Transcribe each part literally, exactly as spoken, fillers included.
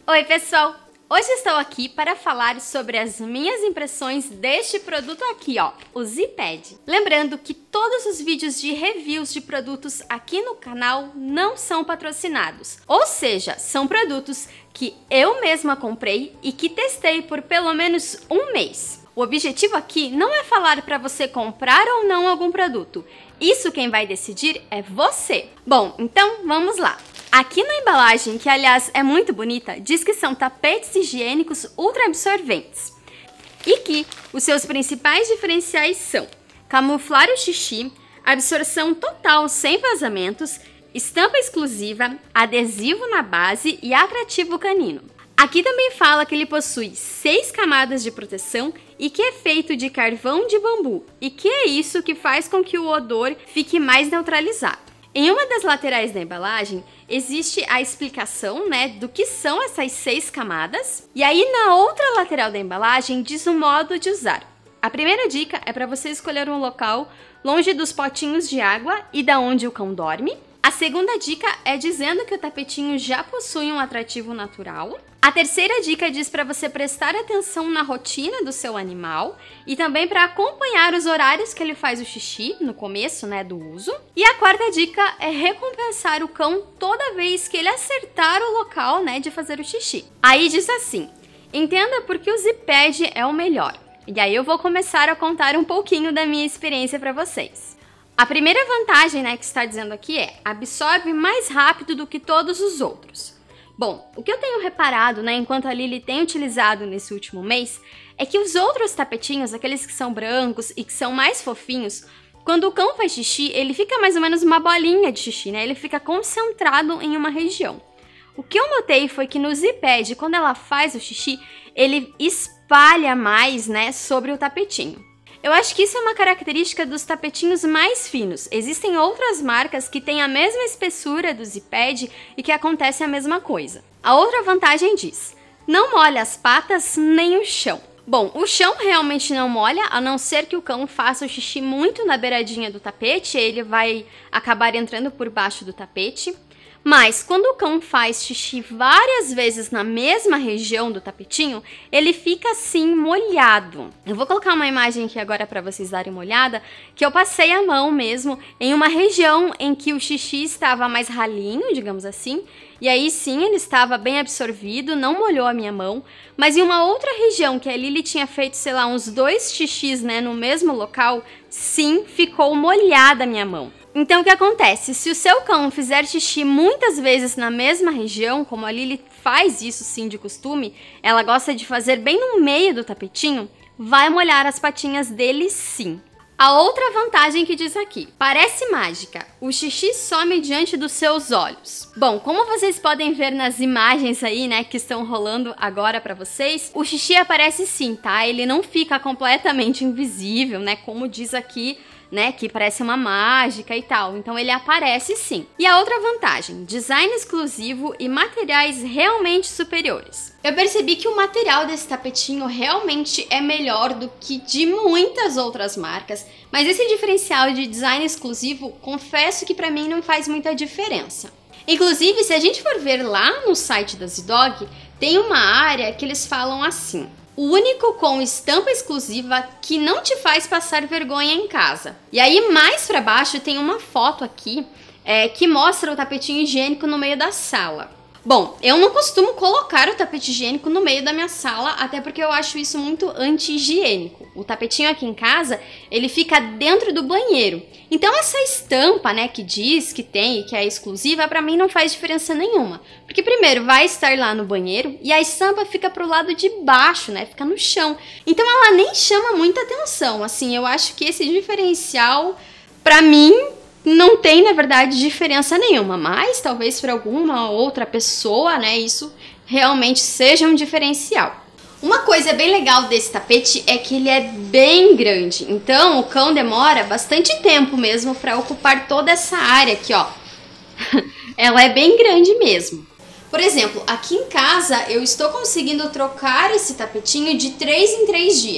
Oi pessoal, hoje estou aqui para falar sobre as minhas impressões deste produto aqui, ó, o Zipad. Lembrando que todos os vídeos de reviews de produtos aqui no canal não são patrocinados, ou seja, são produtos que eu mesma comprei e que testei por pelo menos um mês. O objetivo aqui não é falar para você comprar ou não algum produto, isso quem vai decidir é você. Bom, então vamos lá. Aqui na embalagem, que aliás é muito bonita, diz que são tapetes higiênicos ultra absorventes e que os seus principais diferenciais são camuflar o xixi, absorção total sem vazamentos, estampa exclusiva, adesivo na base e atrativo canino. Aqui também fala que ele possui seis camadas de proteção e que é feito de carvão de bambu e que é isso que faz com que o odor fique mais neutralizado. Em uma das laterais da embalagem, existe a explicação, né, do que são essas seis camadas. E aí, na outra lateral da embalagem, diz o modo de usar. A primeira dica é para você escolher um local longe dos potinhos de água e da onde o cão dorme. A segunda dica é dizendo que o tapetinho já possui um atrativo natural. A terceira dica diz para você prestar atenção na rotina do seu animal e também para acompanhar os horários que ele faz o xixi no começo, né, do uso. E a quarta dica é recompensar o cão toda vez que ele acertar o local, né, de fazer o xixi. Aí diz assim: entenda por que o Zipad é o melhor. E aí eu vou começar a contar um pouquinho da minha experiência para vocês. A primeira vantagem, né, que está dizendo aqui é absorve mais rápido do que todos os outros. Bom, o que eu tenho reparado, né, enquanto a Lily tem utilizado nesse último mês, é que os outros tapetinhos, aqueles que são brancos e que são mais fofinhos, quando o cão faz xixi, ele fica mais ou menos uma bolinha de xixi, né? Ele fica concentrado em uma região. O que eu notei foi que no Zipad, quando ela faz o xixi, ele espalha mais, né, sobre o tapetinho. Eu acho que isso é uma característica dos tapetinhos mais finos. Existem outras marcas que têm a mesma espessura do Zipad e que acontece a mesma coisa. A outra vantagem diz: não molha as patas nem o chão. Bom, o chão realmente não molha, a não ser que o cão faça o xixi muito na beiradinha do tapete, ele vai acabar entrando por baixo do tapete. Mas quando o cão faz xixi várias vezes na mesma região do tapetinho, ele fica assim molhado. Eu vou colocar uma imagem aqui agora para vocês darem uma olhada, que eu passei a mão mesmo em uma região em que o xixi estava mais ralinho, digamos assim, e aí sim ele estava bem absorvido, não molhou a minha mão, mas em uma outra região que a Lily tinha feito, sei lá, uns dois xixis, né, no mesmo local, sim, ficou molhada a minha mão. Então o que acontece? Se o seu cão fizer xixi muitas vezes na mesma região, como a Lily faz isso sim de costume, ela gosta de fazer bem no meio do tapetinho, vai molhar as patinhas dele sim. A outra vantagem que diz aqui: parece mágica, o xixi some diante dos seus olhos. Bom, como vocês podem ver nas imagens aí, né, que estão rolando agora pra vocês, o xixi aparece sim, tá? Ele não fica completamente invisível, né, como diz aqui, né, que parece uma mágica e tal, então ele aparece sim. E a outra vantagem, design exclusivo e materiais realmente superiores. Eu percebi que o material desse tapetinho realmente é melhor do que de muitas outras marcas, mas esse diferencial de design exclusivo, confesso que pra mim não faz muita diferença. Inclusive, se a gente for ver lá no site da Zidog, tem uma área que eles falam assim: o único com estampa exclusiva que não te faz passar vergonha em casa. E aí mais pra baixo tem uma foto aqui é, que mostra o tapetinho higiênico no meio da sala. Bom, eu não costumo colocar o tapete higiênico no meio da minha sala, até porque eu acho isso muito anti-higiênico. O tapetinho aqui em casa, ele fica dentro do banheiro. Então essa estampa, né, que diz que tem e que é exclusiva, pra mim não faz diferença nenhuma. Porque primeiro vai estar lá no banheiro e a estampa fica pro lado de baixo, né, fica no chão. Então ela nem chama muita atenção, assim, eu acho que esse diferencial, pra mim, não tem, na verdade, diferença nenhuma, mas talvez para alguma outra pessoa, né, isso realmente seja um diferencial. Uma coisa bem legal desse tapete é que ele é bem grande, então o cão demora bastante tempo mesmo para ocupar toda essa área aqui, ó. Ela é bem grande mesmo. Por exemplo, aqui em casa eu estou conseguindo trocar esse tapetinho de três em três dias.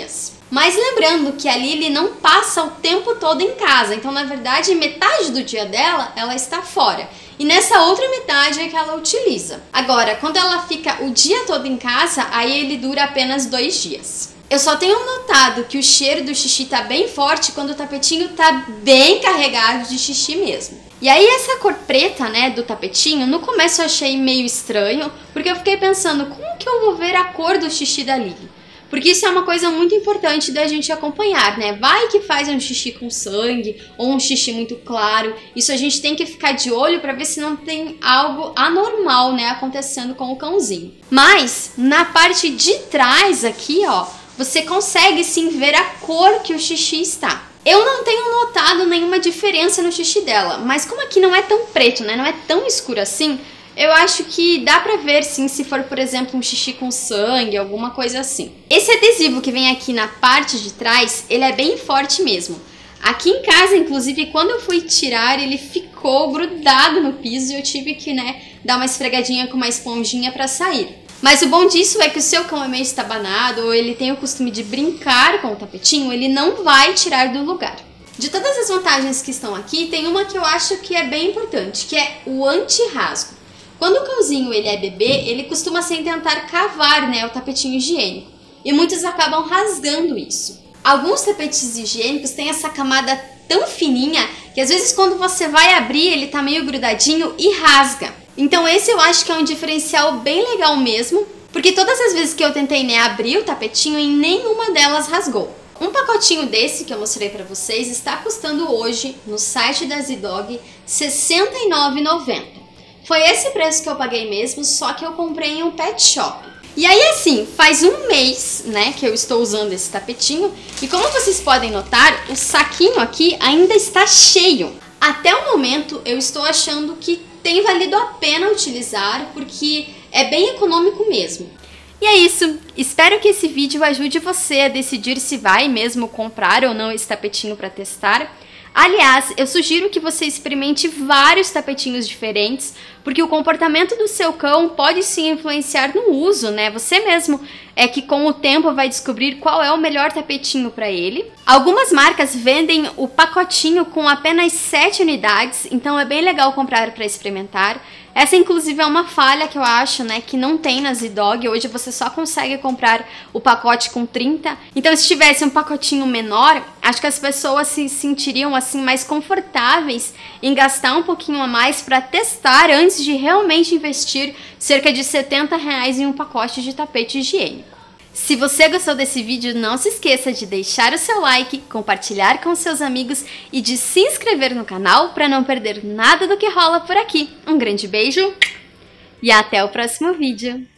Mas lembrando que a Lily não passa o tempo todo em casa, então na verdade metade do dia dela ela está fora. E nessa outra metade é que ela utiliza. Agora, quando ela fica o dia todo em casa, aí ele dura apenas dois dias. Eu só tenho notado que o cheiro do xixi tá bem forte quando o tapetinho tá bem carregado de xixi mesmo. E aí essa cor preta, né, do tapetinho, no começo eu achei meio estranho, porque eu fiquei pensando, como que eu vou ver a cor do xixi da Lily? Porque isso é uma coisa muito importante da gente acompanhar, né? Vai que faz um xixi com sangue ou um xixi muito claro. Isso a gente tem que ficar de olho para ver se não tem algo anormal, né, acontecendo com o cãozinho. Mas na parte de trás aqui, ó, você consegue sim ver a cor que o xixi está. Eu não tenho notado nenhuma diferença no xixi dela, mas como aqui não é tão preto, né, não é tão escuro assim, eu acho que dá pra ver sim se for, por exemplo, um xixi com sangue, alguma coisa assim. Esse adesivo que vem aqui na parte de trás, ele é bem forte mesmo. Aqui em casa, inclusive, quando eu fui tirar, ele ficou grudado no piso e eu tive que, né, dar uma esfregadinha com uma esponjinha pra sair. Mas o bom disso é que o seu cão é meio estabanado ou ele tem o costume de brincar com o tapetinho, ele não vai tirar do lugar. De todas as vantagens que estão aqui, tem uma que eu acho que é bem importante, que é o anti-rasgo. Quando o cãozinho ele é bebê, ele costuma sem tentar cavar, né, o tapetinho higiênico. E muitos acabam rasgando isso. Alguns tapetes higiênicos têm essa camada tão fininha que às vezes quando você vai abrir ele tá meio grudadinho e rasga. Então esse eu acho que é um diferencial bem legal mesmo, porque todas as vezes que eu tentei, né, abrir o tapetinho, em nenhuma delas rasgou. Um pacotinho desse que eu mostrei pra vocês está custando hoje no site da Zidog sessenta e nove reais e noventa centavos. Foi esse preço que eu paguei mesmo, só que eu comprei em um pet shop. E aí assim, faz um mês, né, que eu estou usando esse tapetinho e como vocês podem notar, o saquinho aqui ainda está cheio. Até o momento eu estou achando que tem valido a pena utilizar porque é bem econômico mesmo. E é isso, espero que esse vídeo ajude você a decidir se vai mesmo comprar ou não esse tapetinho para testar. Aliás, eu sugiro que você experimente vários tapetinhos diferentes, porque o comportamento do seu cão pode sim influenciar no uso, né? Você mesmo é que com o tempo vai descobrir qual é o melhor tapetinho para ele. Algumas marcas vendem o pacotinho com apenas sete unidades, então é bem legal comprar para experimentar. Essa inclusive é uma falha que eu acho, né, que não tem na Zidog. Hoje você só consegue comprar o pacote com trinta. Então se tivesse um pacotinho menor, acho que as pessoas se sentiriam assim mais confortáveis em gastar um pouquinho a mais para testar antes de realmente investir cerca de setenta reais em um pacote de tapete higiênico. Se você gostou desse vídeo, não se esqueça de deixar o seu like, compartilhar com seus amigos e de se inscrever no canal para não perder nada do que rola por aqui. Um grande beijo e até o próximo vídeo!